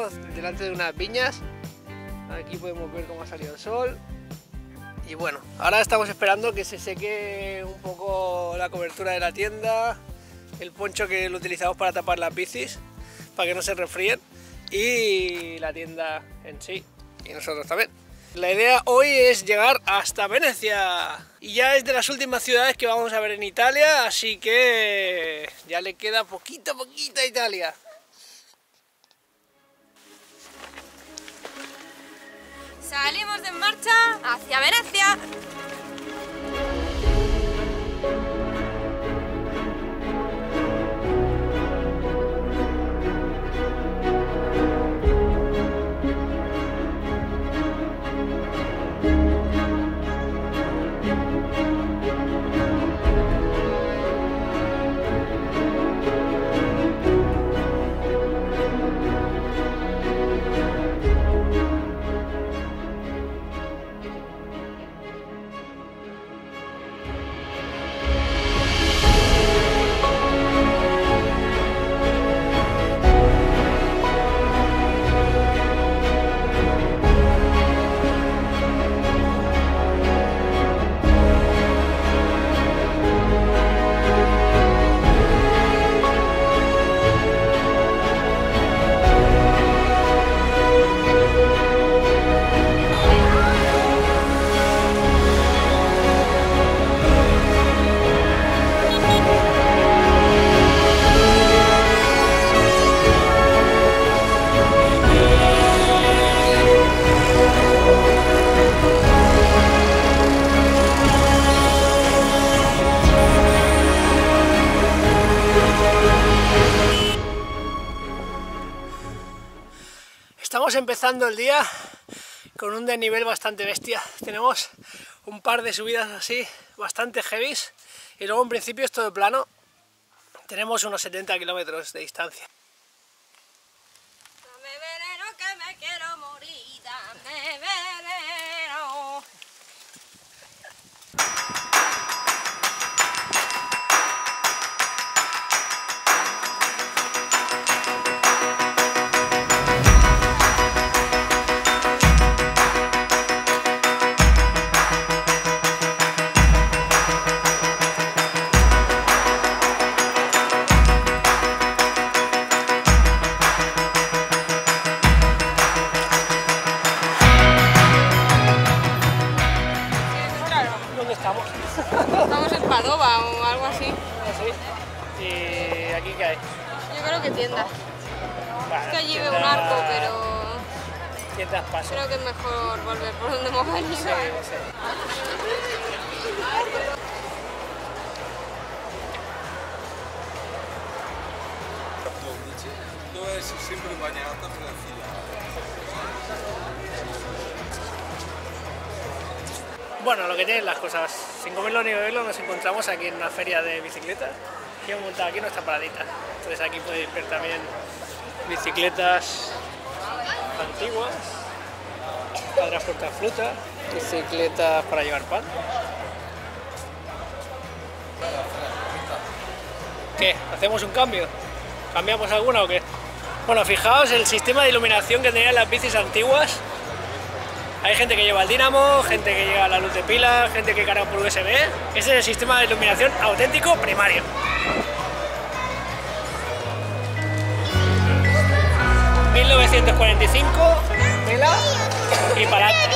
Estamos delante de unas viñas. Aquí podemos ver cómo ha salido el sol. Y bueno, ahora estamos esperando que se seque un poco la cobertura de la tienda, el poncho que lo utilizamos para tapar las bicis, para que no se resfríen, y la tienda en sí, y nosotros también. La idea hoy es llegar hasta Venecia, y ya es de las últimas ciudades que vamos a ver en Italia, así que ya le queda poquito a Italia. Salimos en marcha hacia Venecia. Estamos empezando el día con un desnivel bastante bestia. Tenemos un par de subidas así bastante heavies y luego en principio es todo plano. Tenemos unos 70 kilómetros de distancia. Dame veneno que me quiero morir, dame veneno. ¿Dónde estamos? Estamos en Padova o algo así. ¿Sí? ¿Y aquí qué hay? Yo creo que tiendas. Bueno, Es que allí veo un arco, pero tiendas paso. creo que es mejor volver por donde hemos venido. Sí, sí. Dove essere sempre bagnata per la fila. Bueno, lo que tienen las cosas, sin comerlo ni beberlo, nos encontramos aquí en una feria de bicicletas y hemos montado aquí nuestra paradita. Entonces aquí podéis ver también bicicletas antiguas para transportar fruta, bicicletas para llevar pan. ¿Qué? ¿Hacemos un cambio? ¿Cambiamos alguna o qué? Bueno, fijaos el sistema de iluminación que tenían las bicis antiguas. Hay gente que lleva el dínamo, gente que lleva la luz de pila, gente que carga por USB. Ese es el sistema de iluminación auténtico primario. ...1945, vela y palanca.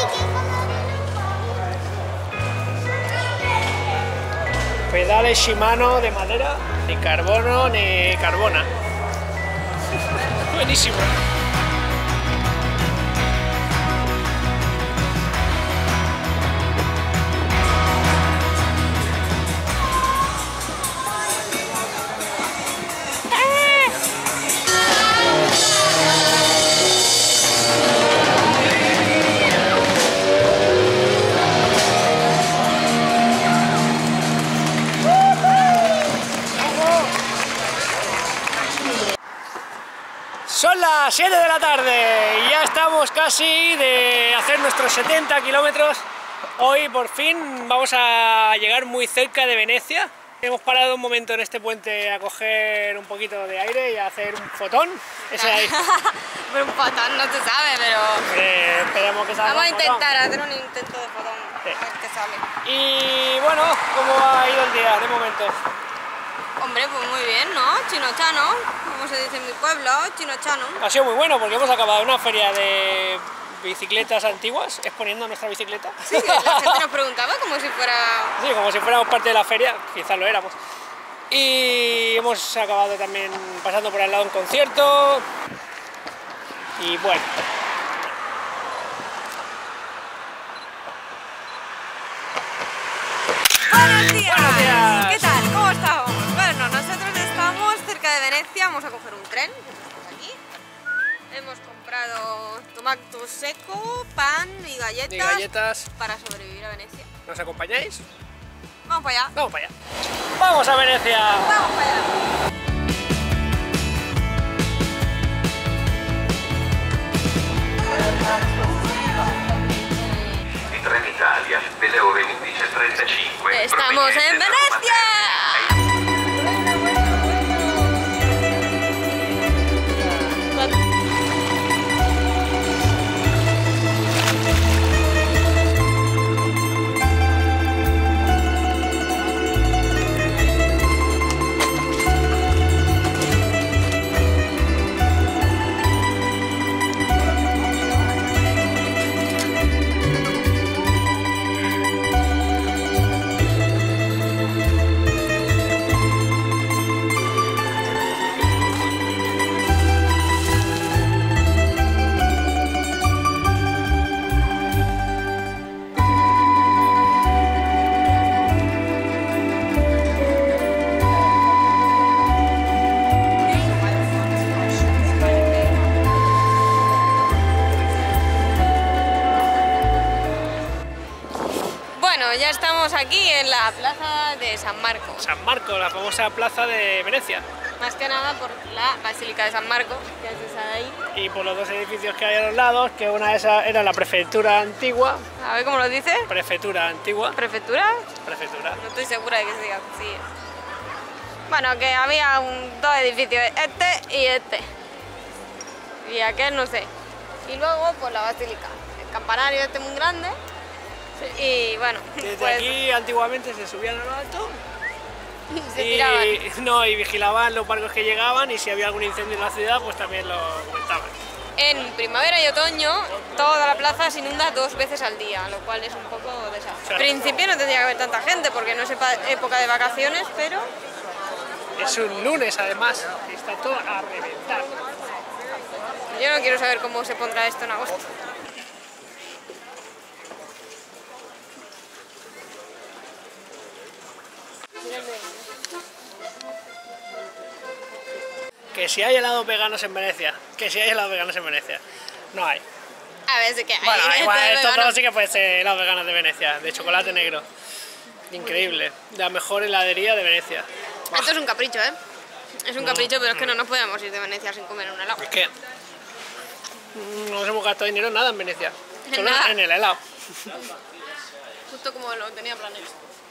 Pedales Shimano de madera, ni carbono ni carbona. Buenísimo. Son las 7 de la tarde y ya estamos casi de hacer nuestros 70 kilómetros. Hoy por fin vamos a llegar muy cerca de Venecia. Hemos parado un momento en este puente a coger un poquito de aire y a hacer un fotón. Ese ahí. Pero un fotón no se sabe, pero... Esperemos que salga. Vamos a un fotón. intentar hacer un intento de fotón. Sí. A ver qué sale. Y bueno, ¿cómo ha ido el día de momento? Hombre, pues muy bien, ¿no? Chino-chano, como se dice en mi pueblo, chino-chano. Ha sido muy bueno porque hemos acabado una feria de bicicletas antiguas, exponiendo nuestra bicicleta. Sí, que la gente nos preguntaba como si fuera... Sí, como si fuéramos parte de la feria, quizás lo éramos. Y hemos acabado también pasando por al lado un concierto. Y bueno. ¡Buenos días! ¡Buenos días! ¿Qué tal? ¿Cómo estamos? Bueno, nosotros estamos cerca de Venecia, vamos a coger un tren. Estamos aquí. Hemos comprado tomate seco, pan y galletas, Y galletas. para sobrevivir a Venecia. ¿Nos acompañáis? Vamos para allá. Vamos para allá. ¡Vamos a Venecia! Vamos para allá. Trenitalia delle ore 11:35. Estamos en Venecia. Bueno, ya estamos aquí en la plaza de San Marco. San Marco, la famosa plaza de Venecia. Más que nada por la Basílica de San Marco, que es esa de ahí. Y por los dos edificios que hay a los lados, que una de esas era la prefectura antigua. A ver cómo lo dice. Prefectura antigua. ¿Prefectura? Prefectura. No estoy segura de que se diga así. Bueno, que había dos edificios, este y este. Y aquel no sé. Y luego, pues la basílica. El campanario este muy grande. Y bueno, Desde pues aquí antiguamente se subían a lo alto se tiraban. y vigilaban los barcos que llegaban, y si había algún incendio en la ciudad pues también lo comentaban. En primavera y otoño toda la plaza se inunda 2 veces al día, lo cual es un poco desastre. En principio no tendría que haber tanta gente porque no es época de vacaciones, pero Es un lunes además, está todo a reventar. yo no quiero saber cómo se pondrá esto en agosto. Que si hay helados veganos en Venecia, que si hay helados veganos en Venecia, no hay. A ver, sí que hay. Bueno, igual, Este esto vegano. todo sí que puede ser helados veganos de Venecia, de chocolate negro. Increíble, la mejor heladería de Venecia. Buah, Esto es un capricho, ¿eh? Es un capricho, pero es que no nos podemos ir de Venecia sin comer un helado. es que no nos hemos gastado dinero en nada en Venecia, ¿En solo nada? en el helado. Justo como lo tenía planeado.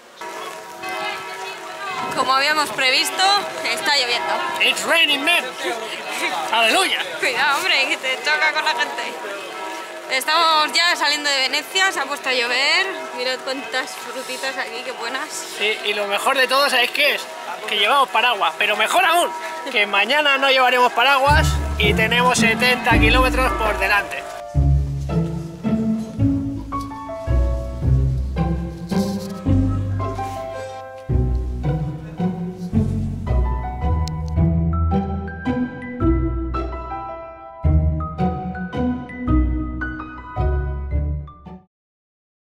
Como habíamos previsto, está lloviendo. It's raining men. Aleluya. Cuidado, hombre, que te choca con la gente. Estamos ya saliendo de Venecia, se ha puesto a llover. Mirad cuántas frutitas aquí, qué buenas. Sí, y lo mejor de todo, ¿sabéis qué es? Que llevamos paraguas, pero mejor aún, que mañana no llevaremos paraguas y tenemos 70 kilómetros por delante.